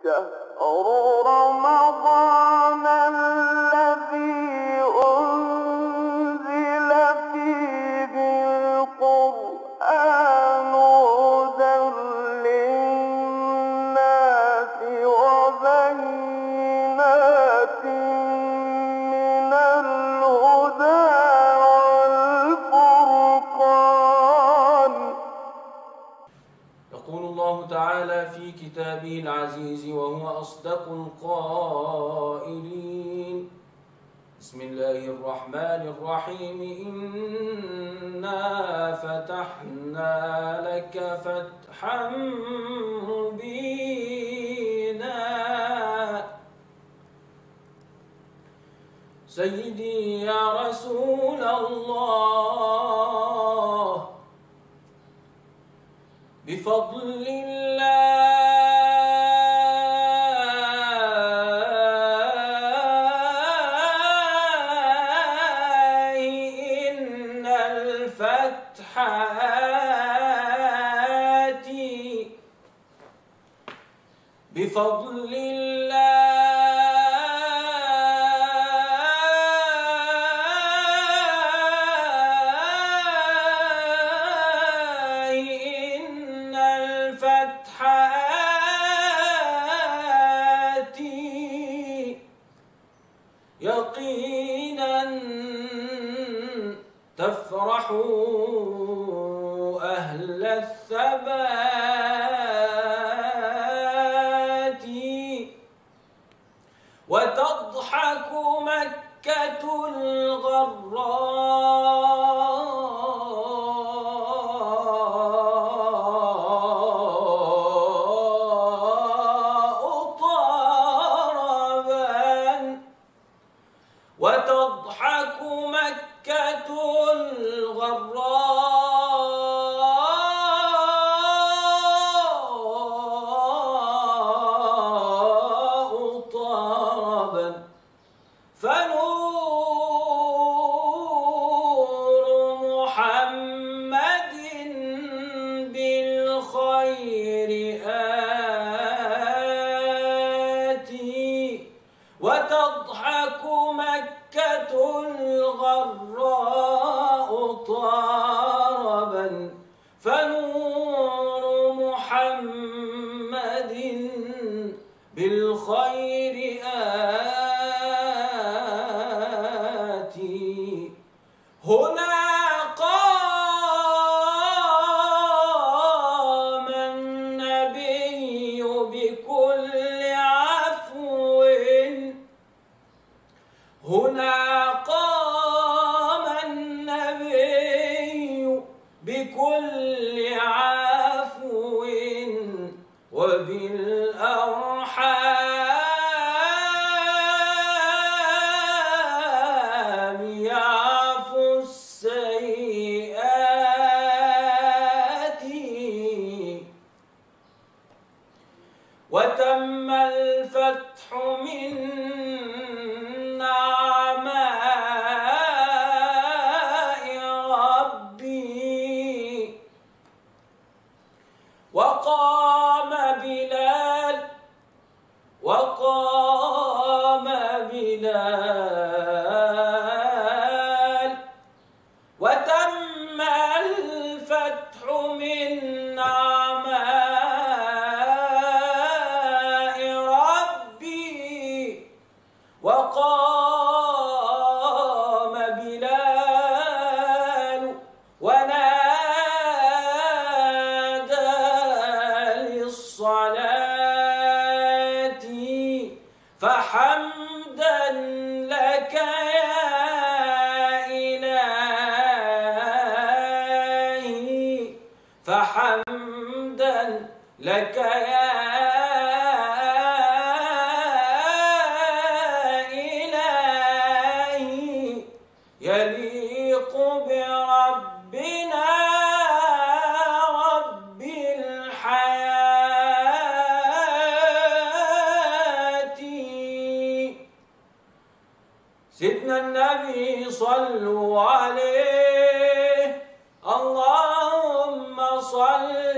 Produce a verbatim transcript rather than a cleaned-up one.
يقول الله تعالى في كتابه العزيز وهو أصدق القائلين: بسم الله الرحمن الرحيم إنا فتحنا لك فتحا مبينا. سيدي يا رسول الله، بفضل الله إن الفتح آتي، بفضل الله يقينا تفرح أهل الثبات، وتضحك مكة الغراء طربا، وتضحك مكة الغراء طربا، فنور محمد بالخير آتي، وتضحك مكة الغراء طربا، فنور محمد بالخير آتي. هنا قام النبي بكل عفو، هنا قام النبي بكل عفو، وبالأرحام يعفو السيئات، وتم الفتح من وقام بلال وقام بلال وتم الفتح من نعماء ربي، وقام بلال ونادى للصلاة، فحمدا لك يا إلهي، فحمدا لك يا إلهي، يليق بربنا رب الحياة. سيدنا النبي صلوا عليه، اللهم صل